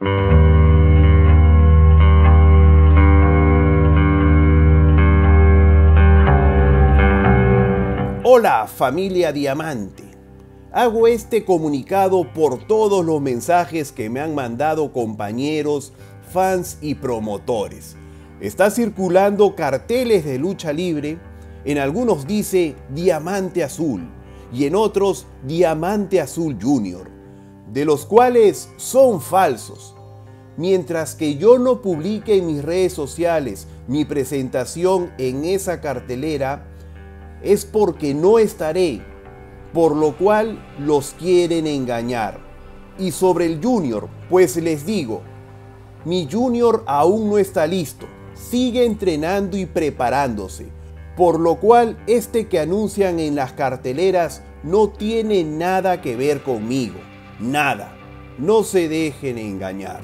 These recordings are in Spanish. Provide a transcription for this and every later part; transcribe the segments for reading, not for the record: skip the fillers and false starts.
Hola familia Diamante, hago este comunicado por todos los mensajes que me han mandado compañeros, fans y promotores. Está circulando carteles de lucha libre, en algunos dice Diamante Azul y en otros Diamante Azul Junior, de los cuales son falsos. Mientras que yo no publique en mis redes sociales mi presentación en esa cartelera, es porque no estaré, por lo cual los quieren engañar. Y sobre el Junior, pues les digo, mi Junior aún no está listo, sigue entrenando y preparándose, por lo cual este que anuncian en las carteleras no tiene nada que ver conmigo, nada, no se dejen engañar.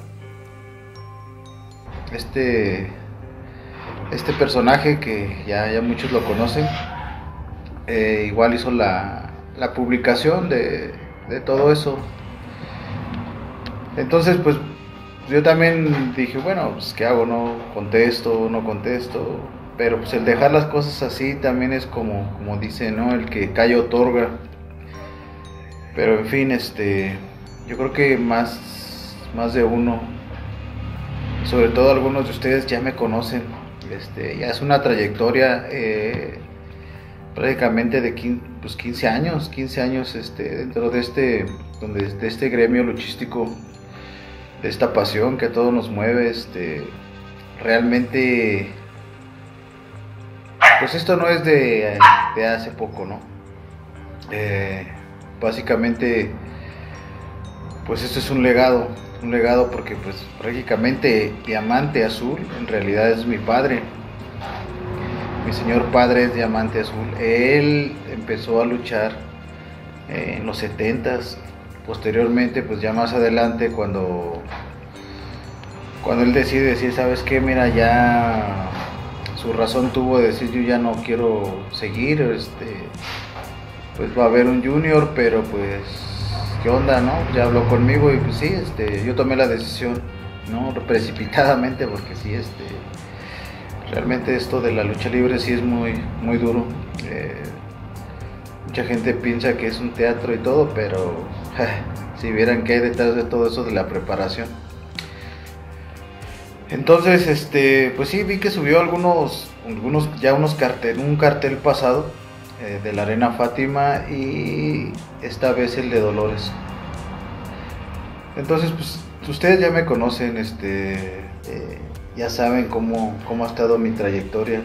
Este personaje que ya muchos lo conocen, igual hizo la publicación de todo eso. Entonces pues yo también dije, bueno, pues ¿qué hago? No contesto, pero pues el dejar las cosas así también es como dice, ¿no? El que calla otorga. Pero en fin, yo creo que más de uno, sobre todo algunos de ustedes ya me conocen. Ya es una trayectoria prácticamente de 15 años dentro de este gremio luchístico, de esta pasión que a todos nos mueve. Realmente pues esto no es de hace poco, ¿no? Básicamente pues esto es un legado porque pues prácticamente Diamante Azul en realidad es mi padre. Mi señor padre es Diamante Azul. Él empezó a luchar en los 70s. Posteriormente, pues ya más adelante, cuando él decide decir, ¿sabes qué? Mira, ya su razón tuvo de decir, yo ya no quiero seguir, pues va a haber un Junior, pero pues, ¿qué onda, no? Ya habló conmigo y pues sí, yo tomé la decisión, ¿no? Precipitadamente, porque sí, realmente esto de la lucha libre sí es muy duro. Mucha gente piensa que es un teatro y todo, pero si vieran qué hay detrás de todo eso de la preparación. Entonces, pues sí, vi que subió un cartel pasado de la Arena Fátima y esta vez el de Dolores. Entonces, pues ustedes ya me conocen, ya saben cómo ha estado mi trayectoria.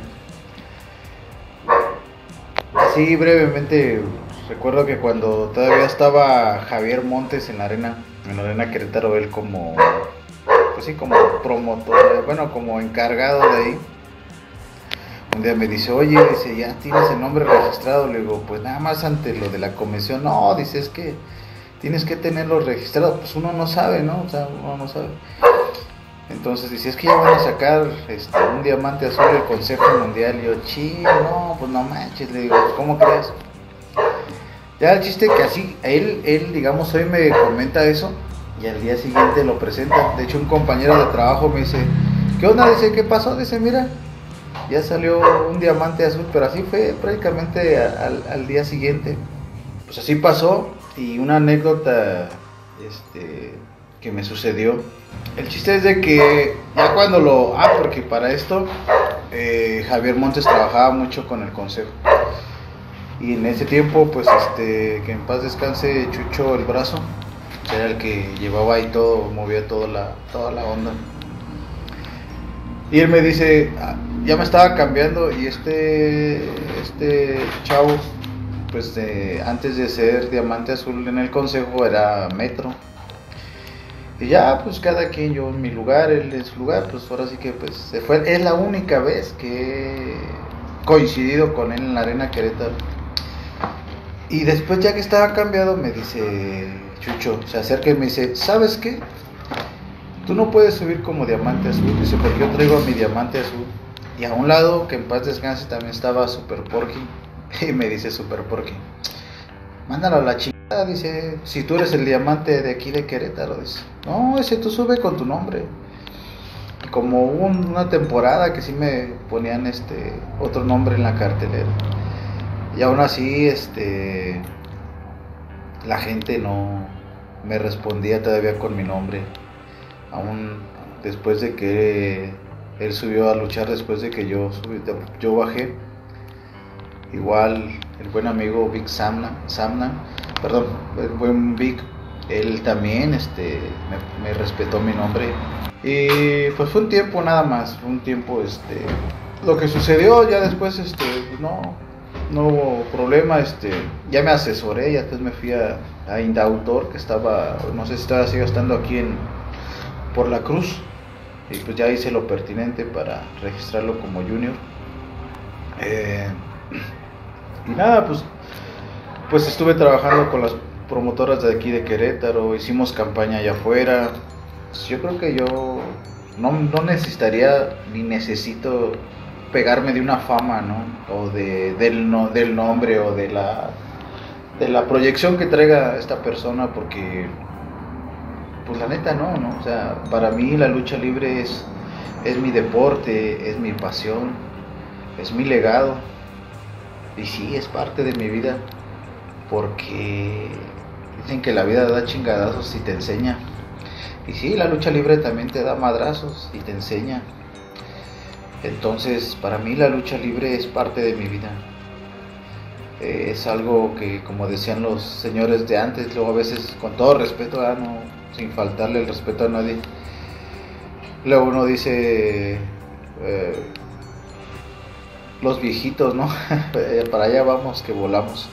Así brevemente, recuerdo que cuando todavía estaba Javier Montes en la Arena Querétaro, él como promotor, bueno, como encargado de ahí, un día me dice, oye, ¿ya tienes el nombre registrado? Le digo, pues nada más ante lo de la convención. No, dice, es que tienes que tenerlo registrado. Pues uno no sabe, ¿no? O sea, uno no sabe. Entonces dice, es que ya van a sacar un Diamante Azul del Consejo Mundial. Y yo, no, pues no manches. Le digo, ¿cómo crees? Ya el chiste que así, él digamos, hoy me comenta eso y al día siguiente lo presenta. De hecho, un compañero de trabajo me dice, ¿qué onda? Dice, ¿qué pasó? Dice, mira, ya salió un Diamante Azul, pero así fue prácticamente al día siguiente. Pues así pasó. Y una anécdota que me sucedió. El chiste es de que ya cuando porque para esto Javier Montes trabajaba mucho con el consejo. Y en ese tiempo, pues que en paz descanse Chucho el Brazo, era el que llevaba ahí todo, movía toda la onda. Y él me dice, ya me estaba cambiando y este chavo, pues antes de ser Diamante Azul en el consejo era Metro. Y ya, pues cada quien, yo en mi lugar, él en su lugar, pues ahora sí que pues se fue. Es la única vez que he coincidido con él en la Arena Querétaro. Y después, ya que estaba cambiado, me dice Chucho, se acerca y me dice, ¿sabes qué? Tú no puedes subir como Diamante Azul. Dice, porque yo traigo a mi Diamante Azul. Y a un lado, que en paz descanse, también estaba Super Porky. Y me dice Super Porky, mándalo a la chica. Dice, si tú eres el diamante de aquí de Querétaro, dice, no, ese tú sube con tu nombre. Y como hubo una temporada que sí me ponían otro nombre en la cartelera. Y aún así, la gente no me respondía todavía con mi nombre. Aún después de que él subió a luchar, después de que yo bajé, igual el buen amigo Vic Samna, perdón, el buen Vic, él también me respetó mi nombre. Y pues fue un tiempo nada más, fue un tiempo lo que sucedió ya después no hubo problema, ya me asesoré, ya después me fui a Indautor, que estaba, no sé si sigue estando aquí por la Cruz, y pues ya hice lo pertinente para registrarlo como junior. Y nada, pues estuve trabajando con las promotoras de aquí de Querétaro, hicimos campaña allá afuera. Pues yo creo que yo no necesitaría ni necesito pegarme de una fama, ¿no? O del nombre o de la proyección que traiga esta persona, porque pues la neta no, o sea, para mí la lucha libre es mi deporte, es mi pasión, es mi legado, y sí, es parte de mi vida, porque dicen que la vida da chingadazos y te enseña, y sí, la lucha libre también te da madrazos y te enseña. Entonces, para mí la lucha libre es parte de mi vida. Es algo que, como decían los señores de antes, luego a veces, con todo respeto, no, sin faltarle el respeto a nadie, luego uno dice, los viejitos, ¿no? Para allá vamos, que volamos.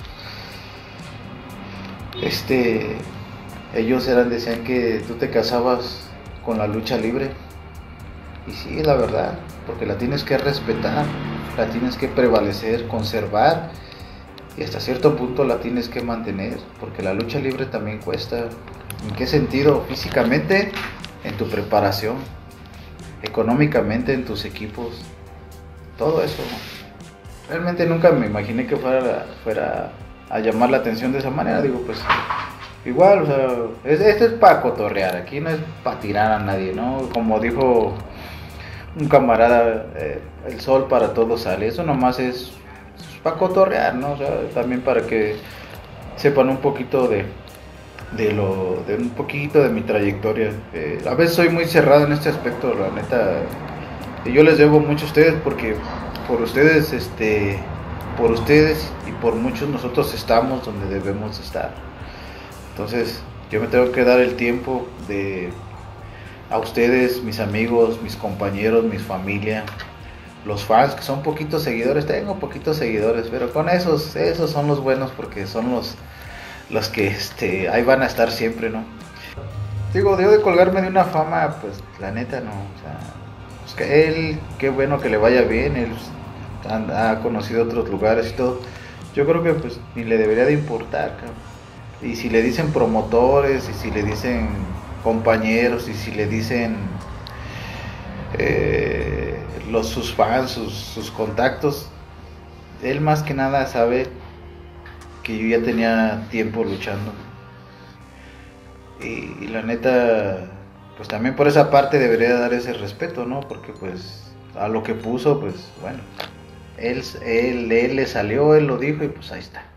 Ellos decían que tú te casabas con la lucha libre. Y sí, es la verdad, porque la tienes que respetar, la tienes que prevalecer, conservar, y hasta cierto punto la tienes que mantener, porque la lucha libre también cuesta. ¿En qué sentido? Físicamente, en tu preparación, económicamente, en tus equipos, todo eso. Realmente nunca me imaginé que fuera a llamar la atención de esa manera. Digo, pues igual, o sea, esto es para cotorrear, aquí no es para tirar a nadie, ¿no? Como dijo un camarada, el sol para todos sale, eso nomás es para cotorrear, ¿no? O sea, también para que sepan un poquito de un poquito de mi trayectoria. A veces soy muy cerrado en este aspecto, la neta, y yo les debo mucho a ustedes, porque por ustedes y por muchos nosotros estamos donde debemos estar. Entonces yo me tengo que dar el tiempo a ustedes, mis amigos, mis compañeros, mi familia, los fans, que son poquitos seguidores. Tengo poquitos seguidores, pero con esos son los buenos, porque son los que ahí van a estar siempre, ¿no? Digo, de colgarme de una fama, pues la neta no, o sea, pues que él, qué bueno que le vaya bien, él ha conocido otros lugares y todo. Yo creo que pues ni le debería de importar, cabrón. Y si le dicen promotores, y si le dicen compañeros, y si le dicen sus fans, sus contactos, él más que nada sabe que yo ya tenía tiempo luchando. Y la neta, pues también por esa parte debería dar ese respeto, ¿no? Porque pues a lo que puso, pues bueno, él le salió, él lo dijo, y pues ahí está.